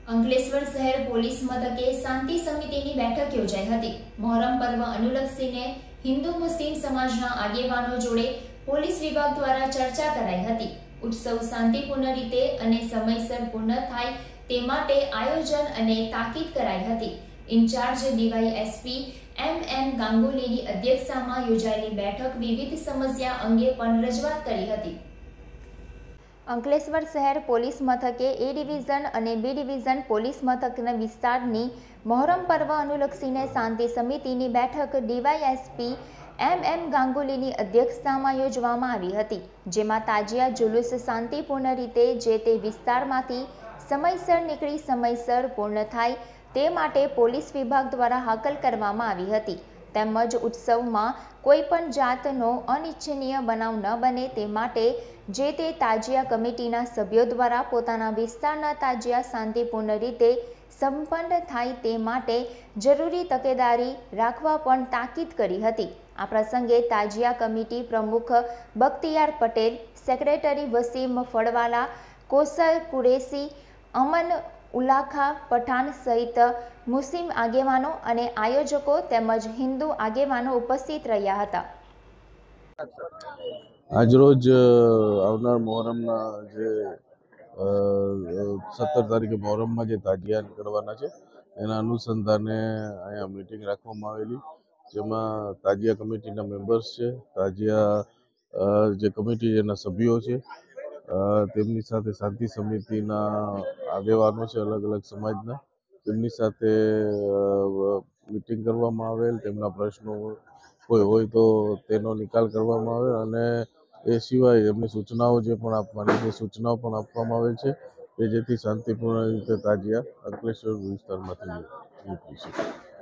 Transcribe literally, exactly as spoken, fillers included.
અંકલેશ્વર શહેર પોલીસ મથકે શાંતિ સમિતિની બેઠક યોજાઈ હતી। મોહરમ પર્વ અનુલક્ષીને હિન્દુ મુસ્લિમ સમાજના આગેવાનો જોડે પોલીસ વિભાગ દ્વારા ચર્ચા કરાઈ હતી। ઉત્સવ શાંતિપૂર્ણ રીતે અને સમયસર પૂર્ણ થાય તે માટે આયોજન અને તાકીદ કરાઈ હતી। ઇન્ચાર્જ ડીવાયએસપી એમ એમ ગાંગુલીની અધ્યક્ષતામાં યોજાયેલી બેઠક વિવિધ સમસ્યા અંગે પણ રજૂઆત કરી હતી। અંકલેશ્વર શહેર પોલીસ મથકે એ ડિવિઝન અને બી ડિવિઝન પોલીસ મથકના વિસ્તારની મોહરમ પર્વ અનુલક્ષીને શાંતિ સમિતિની બેઠક ડીવાયએસપી એમ એમ ગાંગુલીની અધ્યક્ષતામાં યોજવામાં આવી હતી, જેમાં તાજિયા જુલુસ શાંતિપૂર્ણ રીતે જે તે વિસ્તારમાંથી સમયસર નીકળી સમયસર પૂર્ણ થાય તે માટે પોલીસ વિભાગ દ્વારા હાકલ કરવામાં આવી હતી। તેમજ ઉત્સવમાં કોઈ પણ જાતનો અનિચ્છનીય બનાવ ન બને તે માટે જે તે તાજિયા કમિટીના સભ્યો દ્વારા પોતાના વિસ્તારના તાજિયા શાંતિપૂર્ણ રીતે સંપન્ન થાય તે માટે જરૂરી તકેદારી રાખવા પણ તાકીદ કરી હતી। આ પ્રસંગે તાજિયા કમિટી પ્રમુખ બખ્તિયાર પટેલ, સેક્રેટરી વસીમ ફળવાલા, કૌશલ કુરેશી, અમન ઉલાખા પઠાણ સહિત મુસ્લિમ આગેવાનો અને આયોજકો તેમજ હિન્દુ આગેવાનો ઉપસ્થિત રહ્યા હતા। આજરોજ આવનાર મોહરમના જે સત્તર તારીખે મોહરમમાં જે તાજિયા નીકળવાના છે એના અનુસંધાને અહીંયા મીટિંગ રાખવામાં આવેલી, જેમાં તાજિયા કમિટીના મેમ્બર્સ છે, તાજિયા જે કમિટી એના સભ્યો છે, તેમની સાથે શાંતિ સમિતિના આગેવાનો છે અલગ અલગ સમાજના, તેમની સાથે મીટિંગ કરવામાં આવેલ, તેમના પ્રશ્નો કોઈ હોય તો તેનો નિકાલ કરવામાં આવે અને એ સિવાય એમની સૂચનાઓ જે પણ આપવાની છે સૂચનાઓ પણ આપવામાં આવે છે કે જેથી શાંતિપૂર્ણ રીતે તાજિયા અંકલેશ્વર વિસ્તારમાંથી નીકળી શકે।